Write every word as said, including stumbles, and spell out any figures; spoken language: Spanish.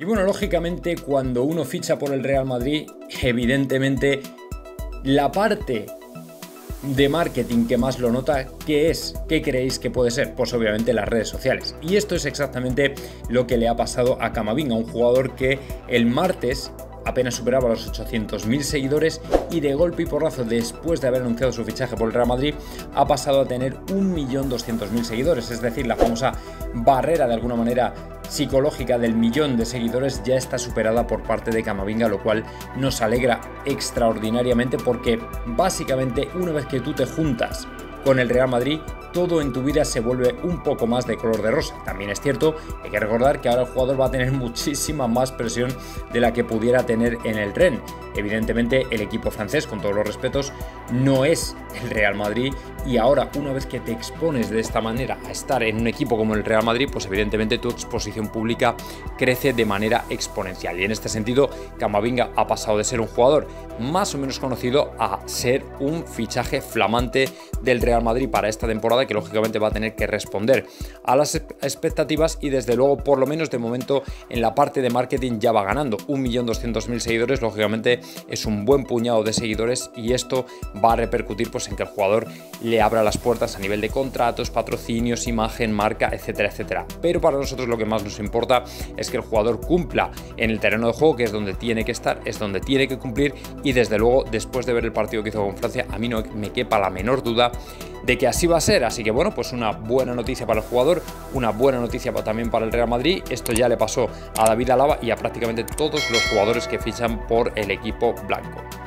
Y bueno, lógicamente cuando uno ficha por el Real Madrid, evidentemente la parte de marketing que más lo nota, ¿qué es? ¿Qué creéis que puede ser? Pues obviamente las redes sociales. Y esto es exactamente lo que le ha pasado a Camavinga, un jugador que el martes apenas superaba los ochocientos mil seguidores y de golpe y porrazo, después de haber anunciado su fichaje por el Real Madrid, ha pasado a tener un millón doscientos mil seguidores, es decir, la famosa barrera de alguna manera psicológica del millón de seguidores ya está superada por parte de Camavinga, lo cual nos alegra extraordinariamente porque básicamente una vez que tú te juntas con el Real Madrid, todo en tu vida se vuelve un poco más de color de rosa. También es cierto, hay que recordar que ahora el jugador va a tener muchísima más presión de la que pudiera tener en el Rennes. Evidentemente el equipo francés, con todos los respetos, no es el Real Madrid y ahora una vez que te expones de esta manera a estar en un equipo como el Real Madrid, pues evidentemente tu exposición pública crece de manera exponencial. Y en este sentido, Camavinga ha pasado de ser un jugador más o menos conocido a ser un fichaje flamante del Real Madrid para esta temporada, que lógicamente va a tener que responder a las expectativas y desde luego, por lo menos de momento, en la parte de marketing ya va ganando. un millón doscientos mil seguidores, lógicamente es un buen puñado de seguidores y esto va a repercutir pues en que el jugador le abra las puertas a nivel de contratos, patrocinios, imagen, marca, etcétera, etcétera. Pero para nosotros lo que más nos importa es que el jugador cumpla en el terreno de juego, que es donde tiene que estar, es donde tiene que cumplir, y desde luego, después de ver el partido que hizo con Francia, a mí no me quepa la menor duda de que así va a ser. Así que bueno, pues una buena noticia para el jugador, una buena noticia también para el Real Madrid. Esto ya le pasó a David Alaba y a prácticamente todos los jugadores que fichan por el equipo blanco.